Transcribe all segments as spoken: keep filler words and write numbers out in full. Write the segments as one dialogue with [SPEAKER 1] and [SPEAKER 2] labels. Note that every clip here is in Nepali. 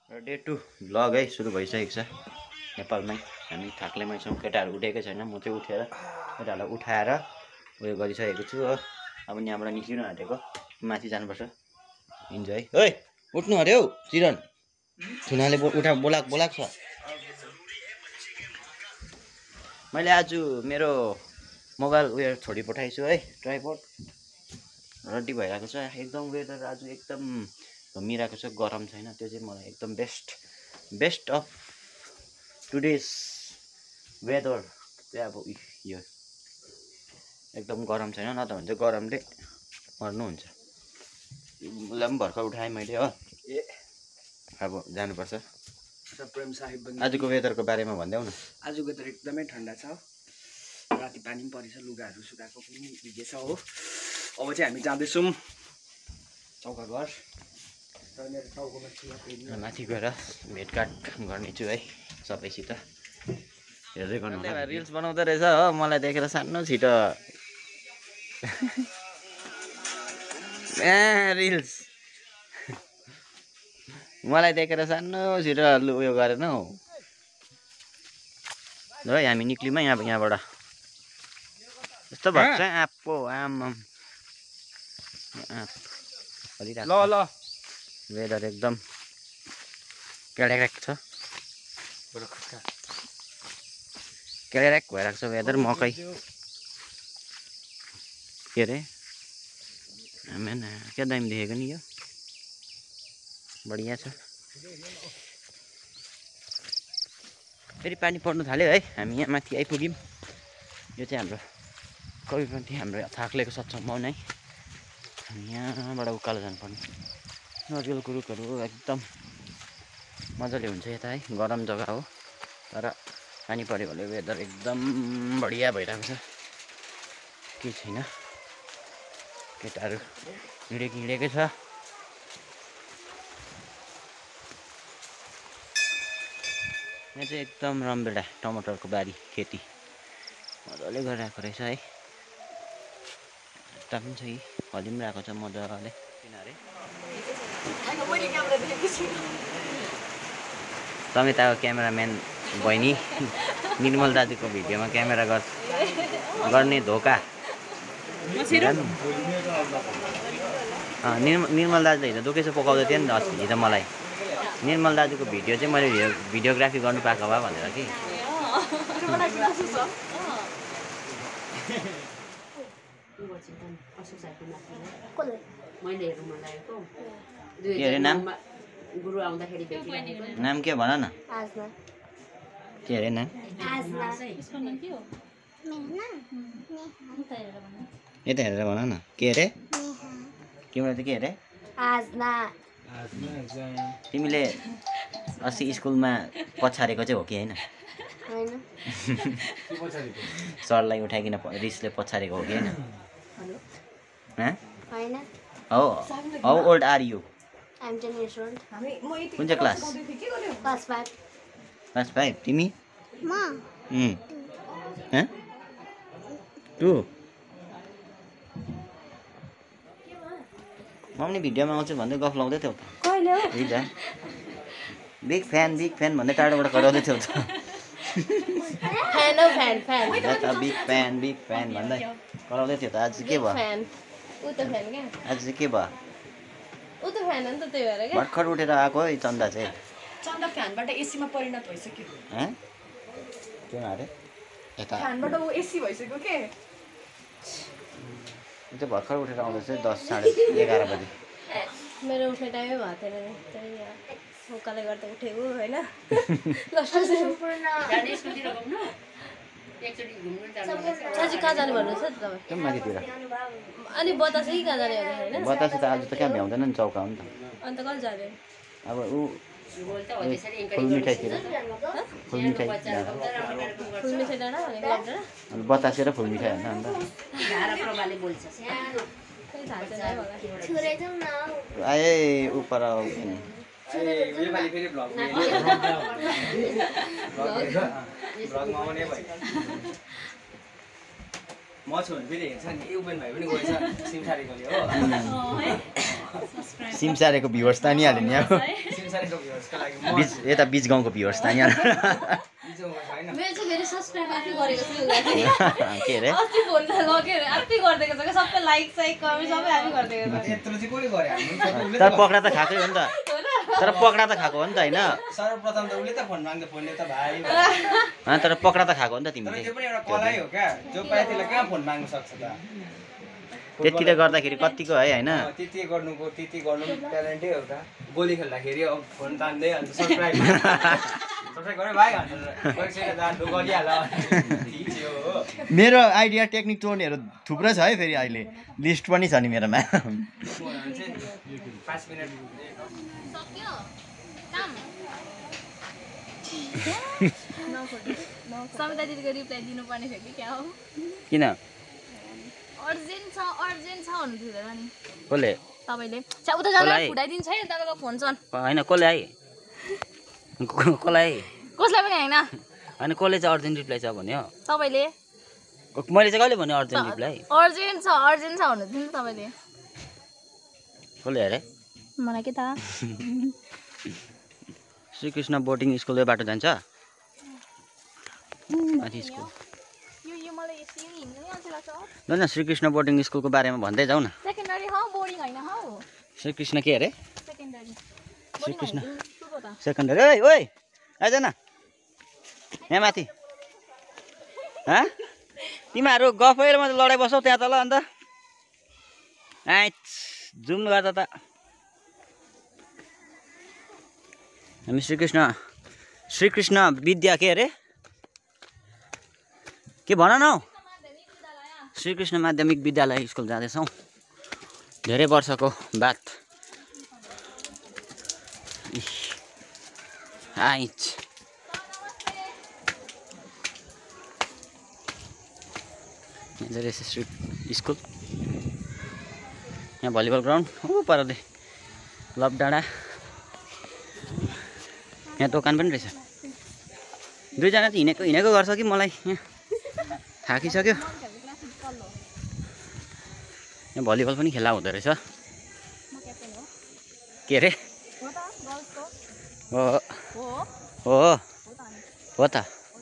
[SPEAKER 1] र डे टू भ्लग है सुरु भइसकेको छ नेपालमै। हामी थाक्लेमै छौँ, केटाहरू उठेकै छैन। म चाहिँ उठेर केटाहरूलाई उठाएर उयो गरिसकेको छु हो। अब यहाँबाट निस्किनु आँटेको, माथि जानुपर्छ। इन्जोय। ओइ उठ्नु अरे हौ चिरन, थुनाले उठा बोलाक बोलाक छ। मैले आज मेरो मोबाइल उयो छोडी पठाइछु है, ट्राइपोड रड्डी भइरहेको छ। एकदम वेदर आज एकदम घमिरहेको छ, गरम छैन। त्यो चाहिँ मलाई एकदम best best of today's weather चाहिँ अब यो एकदम गरम छैन, न त भने चाहिँ गरमले मर्नुहुन्छ। उसलाई पनि भर्खर उठाएँ मैले हो। ए अब जानुपर्छ।
[SPEAKER 2] प्रेम साहिब
[SPEAKER 1] आजको वेदरको बारेमा भन्देऊ न।
[SPEAKER 2] आजको वेदर एकदमै ठन्डा छ, राति पानी पनि परेछ, लुगाहरू सुकाएको पनि भिजेछ हो। अब चाहिँ हामी जाँदैछौँ चौका घर र मेरो टाउकोमा चिया
[SPEAKER 1] माथि गएर भेटघाट गर्नेछु है सबैसित। हेर्दै गर्नु रिल्स बनाउँदो रहेछ हो, मलाई देखेर सानो छिटो ए रिल्स मलाई देखेर सानो छिटो लु उयो गरेन हौ। ल हामी निक्लियौँ यहाँ यहाँबाट। यस्तो भएको छ आप्पो आमाम
[SPEAKER 2] ल ल
[SPEAKER 1] वेदर एकदम केडेरेक छ, केडेरेक भइरहेको छ वेदर। मकै के अरे आमेन क्या दामी देखेको नि, यो बढिया छ। फेरि पानी पर्नु थाल्यो है। हामी यहाँ माथि आइपुग्यौँ। यो चाहिँ हाम्रो कविपन्थी हाम्रो थाक्लेको सत्सम्म नै। हामी यहाँबाट उकालो जानुपर्ने। नरिवलको रुखहरू एकदम मजाले हुन्छ यता है, गरम जग्गा हो। तर पानी पऱ्यो भने वेदर एकदम बढिया भइरहेको छ, केही छैन। केटाहरू हिँडेको हिँडेकै छ। यहाँ चाहिँ एकदम रमभेडा टमाटरको बारी खेती मजाले गरिरहेको रहेछ है। यता पनि छ, कि फली पनि रहेको छ मजाले। किनभने समिताको क्यामेराम्यान बहिनी निर्मल दाजुको भिडियोमा क्यामेरा गर् गर्ने धोका। निर्मल दाजुले हिजो दुखेसो पकाउँदै थियो नि त अस्ति हिजो मलाई। निर्मल दाजुको भिडियो चाहिँ मैले भिडियोग्राफी गर्नु पाएको भए भनेर कि। के अरे नाम नाम के भन न। के अरे नाम यता हेरेर भन न। के अरे तिम्रो चाहिँ के अरे? तिमीले अस्ति स्कुलमा पछारेको चाहिँ हो कि होइन? सरलाई उठाइकन रिसले पछारेको हो कि होइन? How how old are you? कुन चाहिँ क्लास? Class five. तिमी? टु। म पनि भिडियोमा आउँछु भन्दै गफ लाउँदै थियौ त हिजो। बिग फ्यान बिग फ्यान भन्दै टाढोबाट कराउँदै थियौ त। बिग फ्यान बिग फ्यान भन्दै कराउँदै थियो त। आज के भयो? आज चाहिँ के भयो? भर्खर उठेर आएको है चन्दा चाहिँ।
[SPEAKER 3] चन्दा फ्यानबाट एसीमा परिणत भइसक्यो।
[SPEAKER 1] के अरे यता
[SPEAKER 3] फ्यानबाट ऊ एसी भइसक्यो के।
[SPEAKER 1] चाहिँ भर्खर उठेर आउँदैछ दस साढे एघार बजी।
[SPEAKER 4] मेरो उठ्ने टाइमै भएको थिएन नि, उकाले गर्दा उठेको होइन। साँच्ची कहाँ जानु भन्नुहोस् है तपाईँ?
[SPEAKER 1] माथितिर।
[SPEAKER 4] अनि बतासे कि कहाँ जाने होइन?
[SPEAKER 1] बतासे त आज त कहाँ भ्याउँदैन नि, चौका हो नि त।
[SPEAKER 4] अन्त कहिले जाने?
[SPEAKER 1] अब ऊ फुल मिठाईतिर। फुल मिठाई
[SPEAKER 4] फुल मिठाई डाँडा भनेको डाँडा?
[SPEAKER 1] बतासे र फुल मिठाई होइन अन्त। आए ऊपर आओ
[SPEAKER 2] म छु भने फेरि हेर्छ नि। उपेन भाइ पनि गएछ सिमसारेकोले हो।
[SPEAKER 1] सिमसारेको भ्युवर्स त नि हाल्यो नि अब।
[SPEAKER 2] पिछाडिको भ्युअर्सको लागि म
[SPEAKER 1] बिच यता बिच गाउँको भ्युअर्स त यहाँ
[SPEAKER 2] बिचमा छैन
[SPEAKER 4] मेरो चाहिँ फेरि सब्सक्राइब आफै गरेको छु
[SPEAKER 1] के अरे
[SPEAKER 4] अस्ति फोन लगेर आफै गरिदिएको छ क्या सबै लाइक साइक कमेन्ट सबै आफै गरिदिएको छ
[SPEAKER 2] यत्रो चाहिँ कसले गरे हामी
[SPEAKER 1] तर पक्रा त खाएकै हो नि त तर पक्रा त खाएको हो नि त होइन
[SPEAKER 2] सर्वप्रथम त उसले त फोन माग्दा फोनले त भाइ
[SPEAKER 1] तर पक्रा त खाएको हो नि त
[SPEAKER 2] तर
[SPEAKER 1] तिमीले
[SPEAKER 2] त्यो पनि एउटा कला हो क्या जो पाए त्यसलाई कहाँ फोन माग्न सक्छ त
[SPEAKER 1] त्यतिले गर्दाखेरि कतिको है होइन
[SPEAKER 2] त्यति गर्नुको त्यति गर्नु ट्यालेन्टै हो त गोली खेल्दाखेरि अब फोन तान्दै अन्त सब्सक्राइब सब्सक्राइब गरे भाइ गरिहाल
[SPEAKER 1] मेरो आइडिया टेक्निक टोनहरू थुप्रो छ है फेरि अहिले लिस्ट पनि छ नि मेरोमा
[SPEAKER 2] पाँच मिनट
[SPEAKER 4] सक्यो काम समिता दिदीको रिप्लाई दिनुपर्ने थियो कि क्या हो
[SPEAKER 1] किन
[SPEAKER 4] अर्जेन्ट छ अर्जेन्ट छ भन्नु थियो नि
[SPEAKER 1] कसले
[SPEAKER 4] तपाईँले छ्या उता जाँदा फुटाइदिन्छ है तपाईँको फोन छन्
[SPEAKER 1] होइन कसले आए कसलाई
[SPEAKER 4] कसलाई पनि होइन
[SPEAKER 1] होइन कसले चाहिँ अर्जेन्ट रिप्लाई छ भन्यो
[SPEAKER 4] तपाईँले
[SPEAKER 1] मैले चाहिँ कहिले भन्यो अर्जेन्ट रिप्लाई
[SPEAKER 4] अर्जेन्ट छ अर्जेन्ट छ भन्नु थियो नि तपाईँले
[SPEAKER 1] कसले अरे
[SPEAKER 4] मलाई के थाहा
[SPEAKER 1] श्रीकृष्ण बोर्डिङ स्कुलको बाटो जान्छ माथि स्कुल
[SPEAKER 4] यो यो मलाई यसरी हिँड्नु नै अल्छी लाग्छ
[SPEAKER 1] ल न श्रीकृष्ण बोर्डिङ स्कुलको बारेमा भन्दै जाउँ न
[SPEAKER 4] सेकेन्डरी हौ बोर्डिङ होइन हौ
[SPEAKER 1] श्रीकृष्ण के अरे
[SPEAKER 4] सेकेन्डरी
[SPEAKER 1] श्रीकृष्ण
[SPEAKER 4] स्कुलको त
[SPEAKER 1] सेकेन्डरी ओइ ओइ आइज न यहाँ माथि हँ तिमीहरू गफेर मात्रै लडाइ बस्छौ त्यहाँ तल अन्त आइ जुम गर्दा त हामी श्रीकृष्ण श्रीकृष्ण विद्या के अरे के भन न हौ श्रीकृष्ण माध्यमिक विद्यालय स्कुल जाँदैछौँ धेरै वर्षको बाद आइच यहाँ रहेछ श्री स्कुल यहाँ भलिबल ग्राउन्ड हो परले लभ डाँडा यहाँ दोकान पनि रहेछ दुईजना त हिँडेको हिँडेको गर्छ कि मलाई यहाँ थाकिसक्यो यहाँ भलिबल पनि खेला हुँदो रहेछ के अरे हो हो हो त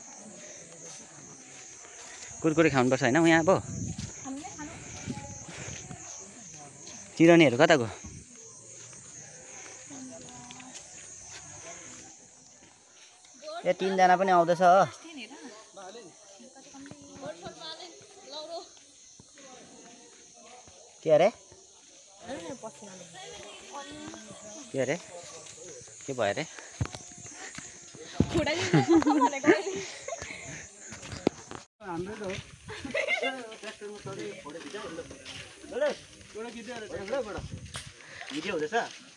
[SPEAKER 1] कुरकुरे खानुपर्छ होइन यहाँ अब चिरनीहरू कता गयो ए तिनजना पनि आउँदैछ हो के अरे के अरे के भयो अरे भिडियो हुँदैछ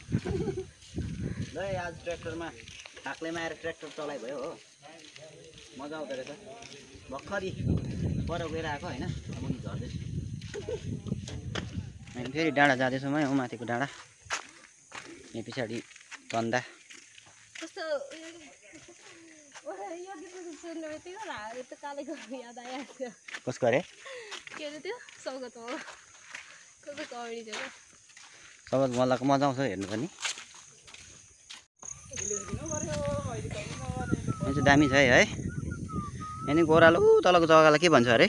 [SPEAKER 1] ल आज ट्र्याक्टरमा थाक्लेमा आएर ट्र्याक्टर चलाइ भयो हो मजा आउँदो रहेछ भर्खरी पर गएर आएको होइन मुनि झर्दैछु अनि फेरि डाँडा जाँदैछौँ है माथिको डाँडा यहाँ पछाडि तन्दा
[SPEAKER 4] कस्तो
[SPEAKER 1] कसको अरे
[SPEAKER 4] के अरे त्यो सौगत हो कस्तो कमेडी थियो
[SPEAKER 1] सबैको मजाको मजा आउँछ हेर्नु पनि यहाँ चाहिँ दामी छ है है यहाँ नि गोरालो तलको जग्गालाई के भन्छ अरे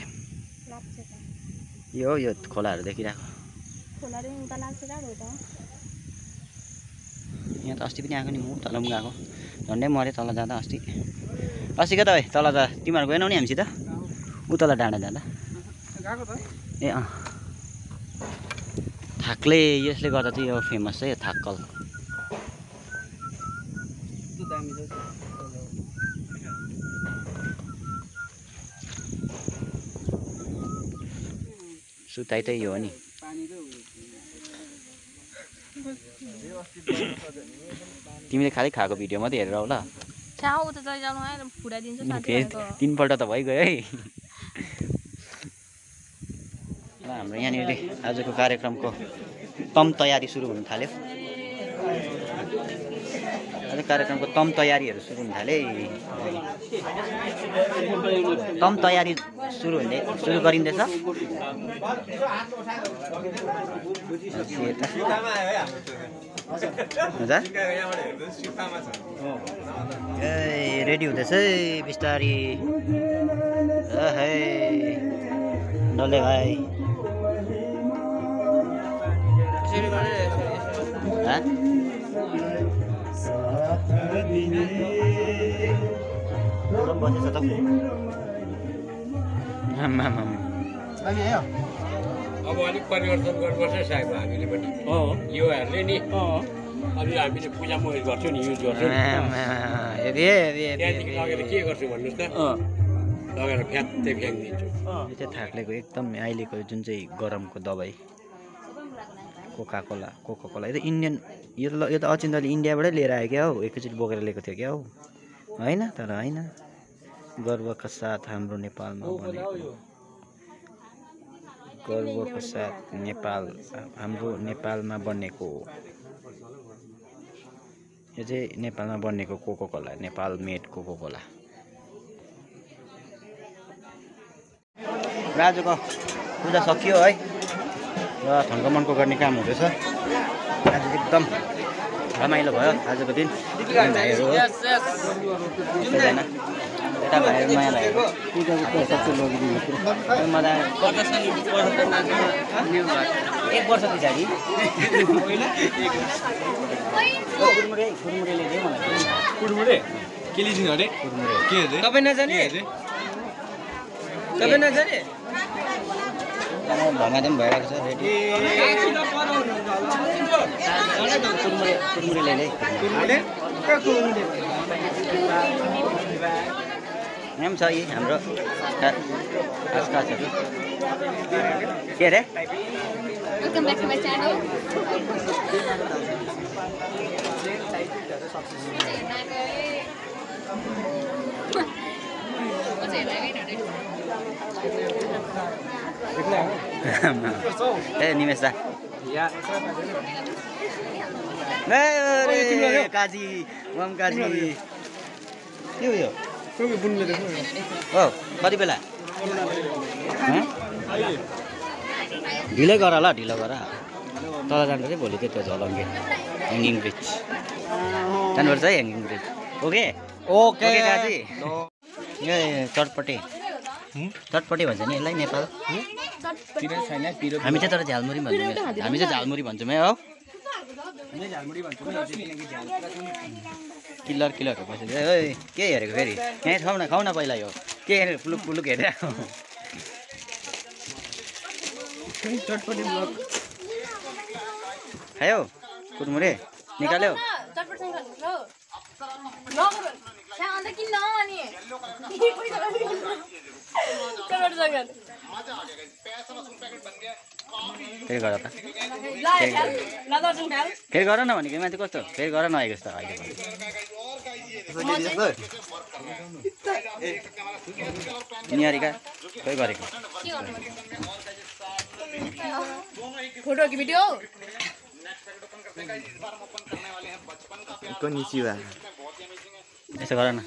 [SPEAKER 1] यो यो खोलाहरू देखिरहेको यहाँ त अस्ति पनि आएको नि म तल पनि गएको झन्डै मऱ्यो तल जाँदा अस्ति अस्ति क्या त भाइ तल त तिमीहरू गएनौ नि हामीसित ऊ तल डाँडा जाँदा ए अँ थाक्ले यसले गर्दा चाहिँ यो फेमस चाहिँ यो थाक्कल सुताइ त यो हो नि तिमीले खालि खाएको भिडियो मात्रै हेरेर होला फेरि तिनपल्ट त भइगयो है ल हाम्रो यहाँनिर आजको कार्यक्रमको तम तयारी सुरु हुन थाल्यो आज कार्यक्रमको तम तयारीहरू सुरु हुन थाले तम तयारी सुरु हुँदै सुरु गरिँदैछ हजुर ए रेडी हुँदैछ है बिस्तारी है डल्ले भाइ बसेछ त
[SPEAKER 5] अब अलिक परिवर्तन गर्नुपर्छ साहेब हामीले पनि यो हेर्ने नि अलि हामीले पूजा म गर्छु नि युज गर्छु त्यहाँदेखि लगेर के गर्छु भन्नुहोस् त लगेर फ्यात्तै फ्याँकिदिन्छु
[SPEAKER 1] यो चाहिँ थाक्लेको एकदम अहिलेको जुन चाहिँ गरमको दबाई कोका कोला कोका कोला यो त इन्डियन यो त यो त अचिन्तले इन्डियाबाटै लिएर आयो क्या हौ एकैचोटि बोकेर ल्याएको थियो क्या हौ होइन तर होइन गर्वका साथ हाम्रो नेपालमा बनेको गर्वको साथ नेपाल हाम्रो नेपालमा बनेको यो चाहिँ नेपालमा बनेको Coca Cola Nepal made Coca Cola र आजको पूजा सकियो है र थन्कमनको गर्ने काम हुँदैछ आज एकदम रमाइलो भयो आजको दिन भाइहरू हो सबैजना यता भाइहरू माया लागेको पूजाको पैसा चाहिँ लगिदिनु मजा एक वर्ष पछाडि कुरमुरे कुरमुरे ल्याइदियो मलाई
[SPEAKER 2] कुरमुरे के लिदिनु अरे
[SPEAKER 1] कुरमुरे
[SPEAKER 2] के अरे
[SPEAKER 6] तपाईँ नजाने तपाईँ नजाने
[SPEAKER 1] भङ्गादे पनि भइरहेको छ रेडी कुरमुरे कुरमुरे ल्याइदिए यहाँ पनि छ यी हाम्रो आसपासहरू के अरे
[SPEAKER 4] Welcome back to my channel.
[SPEAKER 1] ए निमेश दा काजी मम काजी के हो यो हो कति बेला ढिलै गर ल ढिलो गर तल जानु चाहिँ भोलि त्यो झलङ्गे ह्याङ्गिङ ब्रिज जानुपर्छ है ह्याङ्गिङ ब्रिज ओके ओके काजी ए चटपटे चटपटे भन्छ नि यसलाई नेपाल हामी चाहिँ तर झालमुरी भन्छौँ हामी चाहिँ झालमुरी भन्छौँ है हो किल्लर किल्लरहरू बसेको ए के हेरेको फेरि यहाँ खाऊ न खाऊ न पहिला यो के हेरेर पुलुक पुलुक हेरेर चटपटे खायो कुरमुरे निकाल्यो फेरि गर त फेरि गर न भनेको माथि कस्तो फेरि गर नआएको जस्तो अहिले निहारीका खै गरेको
[SPEAKER 3] फोटो कि भिडियो
[SPEAKER 1] यसो गर न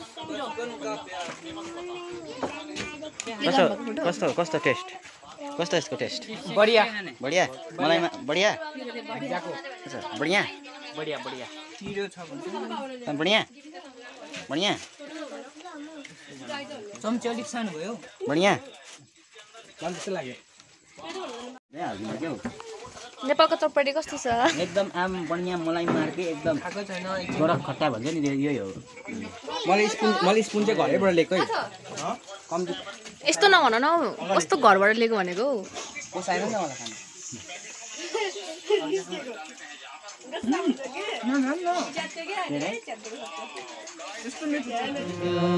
[SPEAKER 1] कस्तो कस्तो कस्तो टेस्ट कस्तो यसको टेस्ट
[SPEAKER 6] बढिया
[SPEAKER 1] बढिया मलाई बढिया अच्छा बढिया
[SPEAKER 6] बढिया बढिया चिरो छ
[SPEAKER 1] बढिया बढिया
[SPEAKER 6] चम्ची अलिक सानो भयो
[SPEAKER 1] बढिया
[SPEAKER 6] जस्तो लाग्यो
[SPEAKER 4] नेपालको चटपटी कस्तो छ
[SPEAKER 1] एकदम आम बढिया मलाई मार्के एकदम
[SPEAKER 6] खाएको छैन
[SPEAKER 1] गोरख खट्टा भन्छ नि यही हो
[SPEAKER 2] मैले स्पुन मैले स्पुन चाहिँ घरैबाट ल्याएको है कम्ती
[SPEAKER 3] यस्तो नभन न कस्तो घरबाट लिएको भनेको
[SPEAKER 2] पोसाएन नि मलाई खानु
[SPEAKER 1] के अरे?